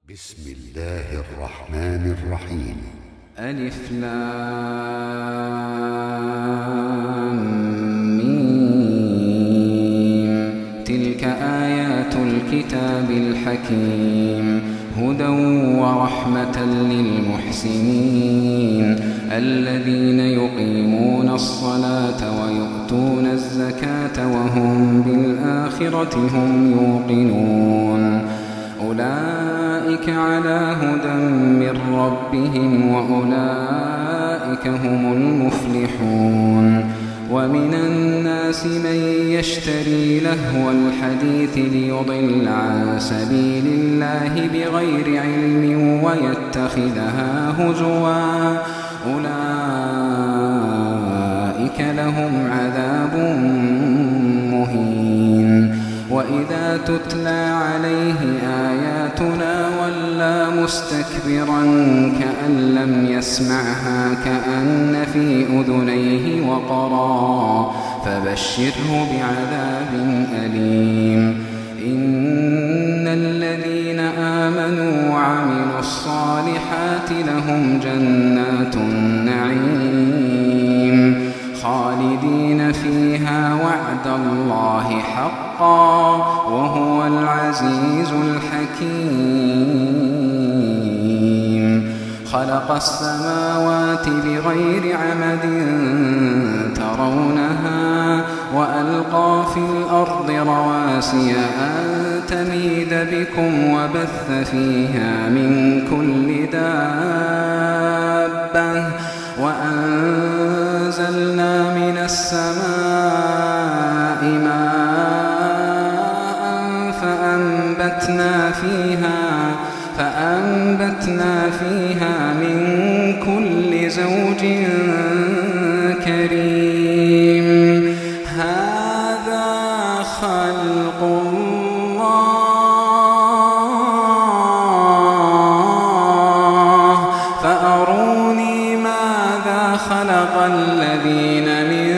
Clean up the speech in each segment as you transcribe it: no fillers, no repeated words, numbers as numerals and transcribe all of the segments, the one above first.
بسم الله الرحمن الرحيم. ألف لام ميم. تلك آيات الكتاب الحكيم هدى ورحمة للمحسنين الذين يقيمون الصلاة ويؤتون الزكاة وهم بالآخرة هم يوقنون أولئك على هدى من ربهم وأولئك هم المفلحون. ومن الناس من يشتري لهو الحديث ليضل عن سبيل الله بغير علم ويتخذها هزوا أولئك لهم عذاب مهين. وإذا تتلى عليه آياتنا ولى مستكبرا كأن لم يسمعها كأن في أذنيه وقرا فبشره بعذاب أليم. إن الذين آمنوا وعملوا الصالحات لهم جنات النعيم خالدين فيها وعد الله حقا وهو العزيز الحكيم. خلق السماوات بغير عمد ترونها وألقى في الأرض رواسي أن تميد بكم وبث فيها من كل دابة وأنزلنا من السماء ماء فأنبتنا فيها من كل زوج كريم. هذا خلق الله فأروني ماذا خلق الذين من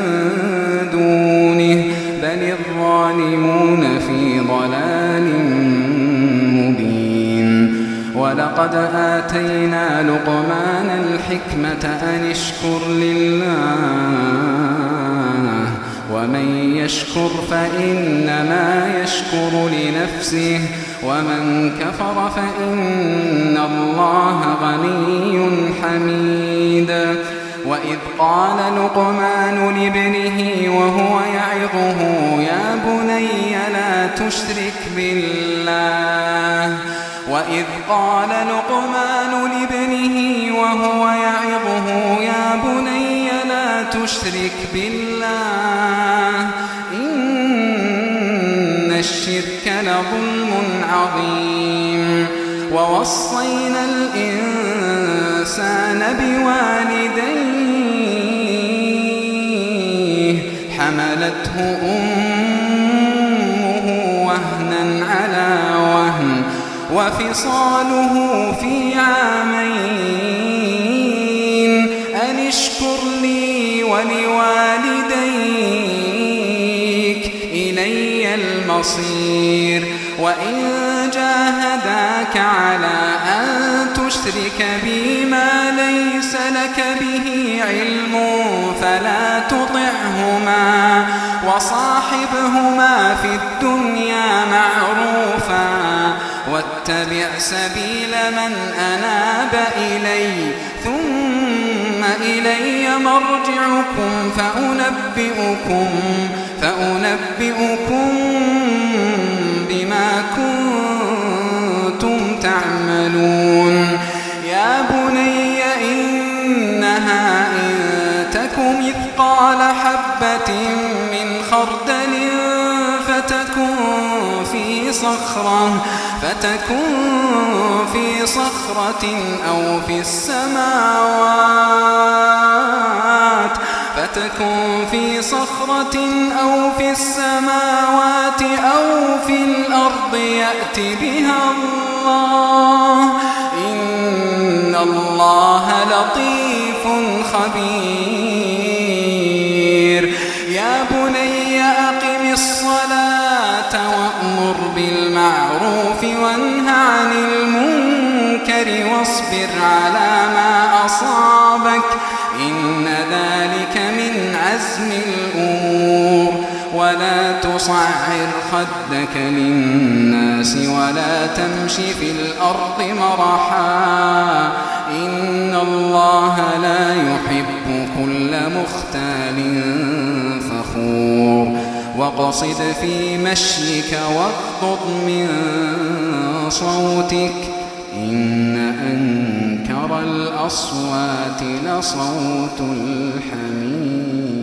دونه بل الظالمون في ضلال مبين. ولقد آتينا لقمان الحكمة أن اشكر لله ومن يشكر فإنما يشكر لنفسه ومن كفر فإن الله غني حميد. وإذ قال لقمان لابنه وهو يعظه يا بني لا تشرك بالله وإذ قال لقمان لابنه وهو يعظه يا بني لا تشرك بالله إن الشرك لظلم عظيم. ووصينا الإنسان بوالديه حملته أمه وهنا على وهن وفصاله في عامين أن اشكر لي ولوالديك إلي المصير. وإن جاهداك على أن تشرك بي ما ليس لك به علم فلا تطعهما وصاحبهما في الدنيا معروفا واتبع سبيل من أناب إلي ثم إلي مرجعكم فأنبئكم بما كنتم تعملون. يا بني إنها إن تك مثقال حبة من خردل فتكن في صخرة أو في السماوات أو في الأرض يأت بها الله إن الله لطيف خبير. يا بني أقم الصلاة وأمر بالمعروف وانه عن المنكر واصبر على ما أصابك إن ذلك من عزم الأمور ولا تصعر خدك للناس ولا تمش في الأرض مرحا إن الله لا يحب كل مختال فخور واقصد في مشيك واغضض من صوتك إن أنكر الأصوات لصوت الحمير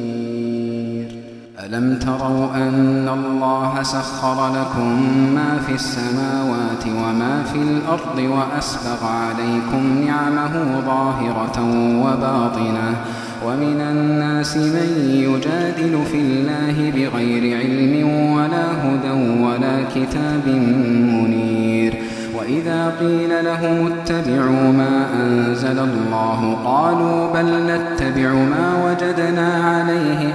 ألم تروا أن الله سخر لكم ما في السماوات وما في الأرض وأسبغ عليكم نعمه ظاهرة وباطنة ومن الناس من يجادل في الله بغير علم ولا هدى ولا كتاب منير وإذا قيل لهم اتبعوا ما أنزل الله قالوا بل نتبع ما وجدنا عليه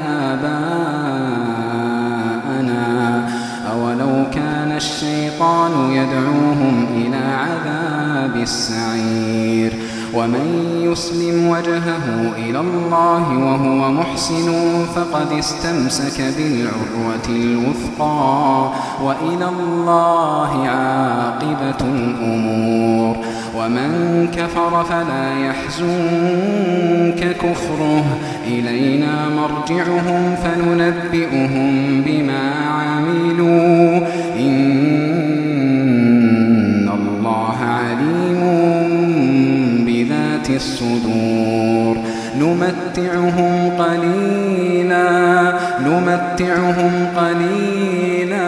آباءنا أولو كان الشيطان يدعوهم إلى عذاب السعير ومن يسلم وجهه إلى الله وهو محسن فقد استمسك بالعروة الوثقى وإلى الله عاقبة الأمور ومن كفر فلا يحزنك كفره إلينا مرجعهم فننبئهم بما عملوا إن الله عليم بذات الصدور نمتعهم قليلا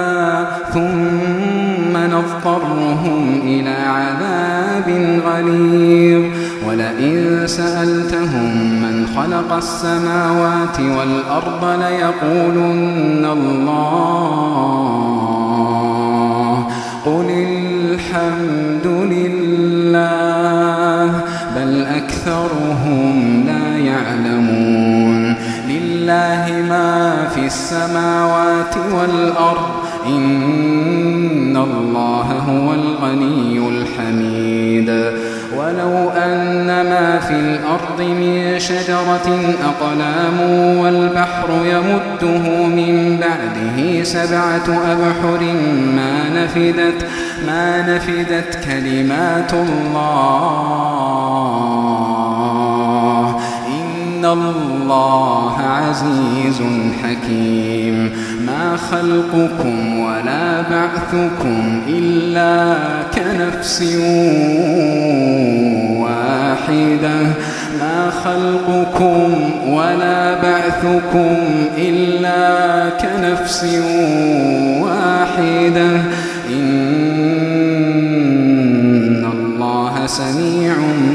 ثم نضطرهم إلى عذاب غليظ ولئن سألتهم من خلق السماوات والأرض ليقولن الله قل الحمد لله بل أكثرهم لا يعلمون لله ما في السماوات والأرض إن الله هو الغني الحميد ولو أن ما في الأرض من شجرة أقلام والبحر يمده من بعده 7 أبحر ما نفدت كلمات الله إن الله عزيز حكيم ما خلقكم ولا بعثكم إلا كنفس واحدة ما خلقكم ولا بعثكم إلا كنفس واحدة إن الله سميع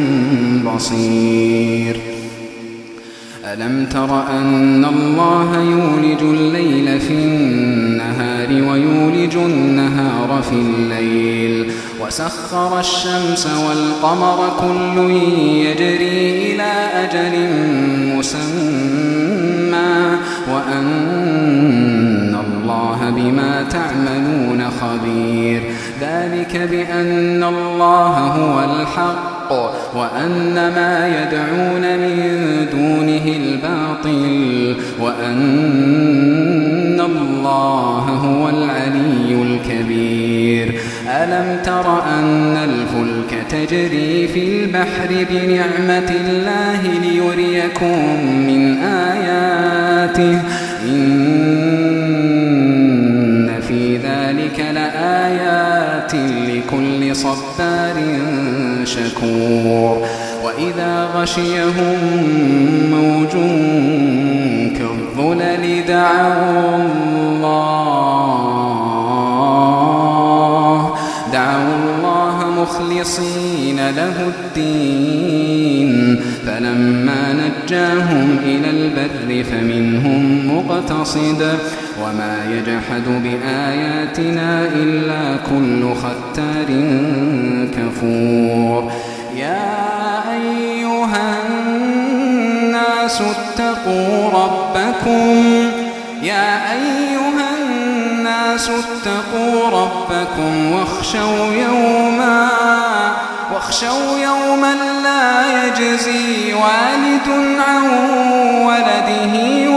بصير ألم تر أن الله يولج الليل في النهار ويولج النهار في الليل وسخر الشمس والقمر كل يجري إلى أجل مسمى وأن الله بما تعملون خبير ذلك بأن الله هو الحق وأن ما يدعون من دونه الباطل وأن الله هو العلي الكبير ألم تر أن الفلك تجري في البحر بنعمة الله ليريكم من آياته إن في ذلك لآيات لكل صبار شكور وإذا غشيهم موج كالظلل دعوا الله مخلصين له الدين فلما نجاهم إلى البر فمنهم مقتصد وما يجحد بآياتنا إلا كل ختار كفور يا أيها الناس اتقوا ربكم واخشوا يوما لا يجزي والد عن ولده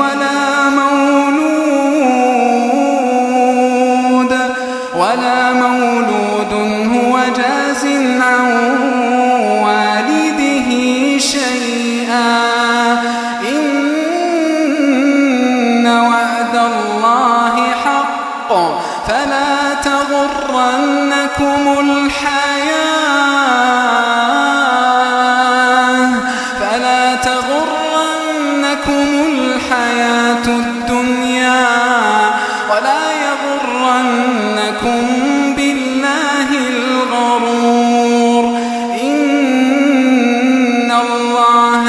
ولا مولود هو جاز عن والده شيئا إن وعد الله حق فلا تغرنكم الحياة الدنيا ولا يغرنكم بالله الغرور إن الله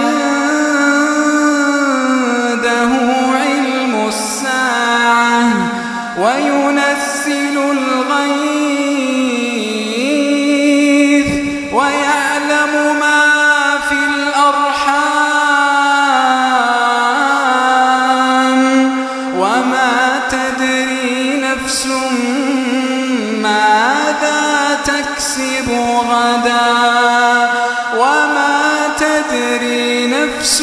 عنده علم الساعة وينزل الغيث ويعلم ما في الأرحام وما تدري نفس ماذا تكسب غدا وما تدري نفس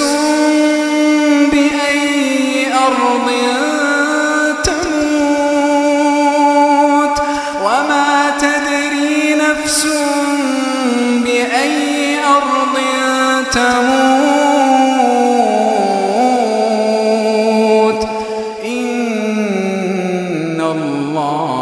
بأي أرض تموت وما تدري نفس بأي أرض تموت إن الله